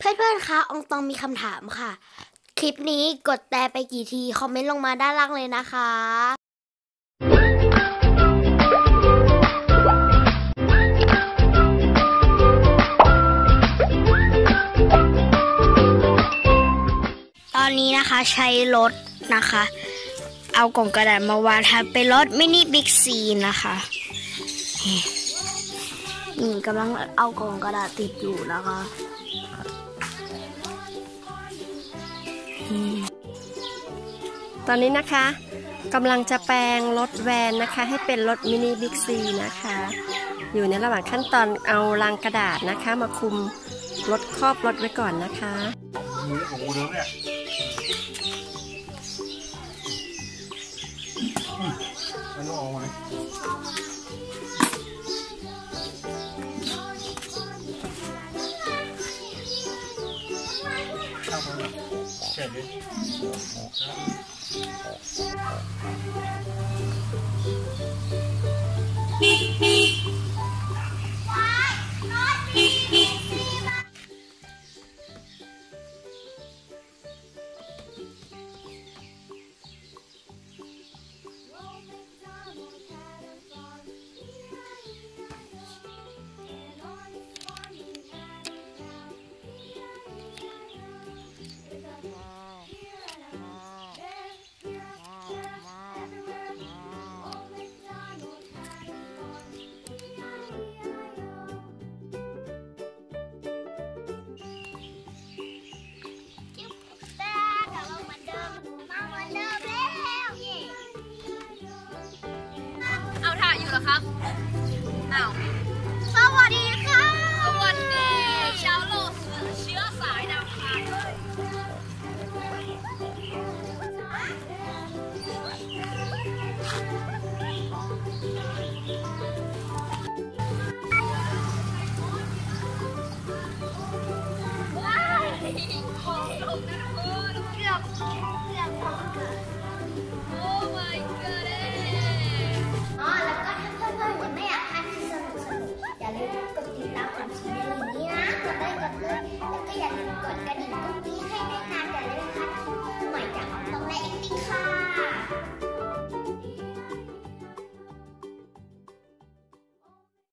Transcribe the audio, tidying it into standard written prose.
เพื่อนๆคะอองตองมีคำถามค่ะ คลิปนี้กดแต่ไปกี่ทีคอมเมนต์ลงมาด้านล่างเลยนะคะ ตอนนี้นะคะใช้รถนะคะ เอากล่องกระดาษมาวางทำเป็นรถมินิบิ๊กซีนะคะนี่กำลังเอากล่องกระดาษติดอยู่นะคะตอนนี้นะคะกำลังจะแปลงรถแวนนะคะให้เป็นรถมินิบิ๊กซีนะคะอยู่ในระหว่างขั้นตอนเอาลังกระดาษนะคะมาคุมรถครอบรถไว้ก่อนนะคะมือของกูเดิมเนี่ยมันต้องออกไหมเข้ามาเสร็จเลยเหรอครับอ้าวสวัสดีค่ะสวัสดีชาวโลกเชื้อสายดาวคานว้าวของลงนะทุกคนเกือบของเกิดโอ้ my god แล้วก็ถ้าเพื่อนๆไม่อยากพลาดที่สนุกอย่าลืมกดติดตามผมชีวิตนี้นะกดเลยแล้วก็อย่าลืมกดกระดิ่งกุ้งกี้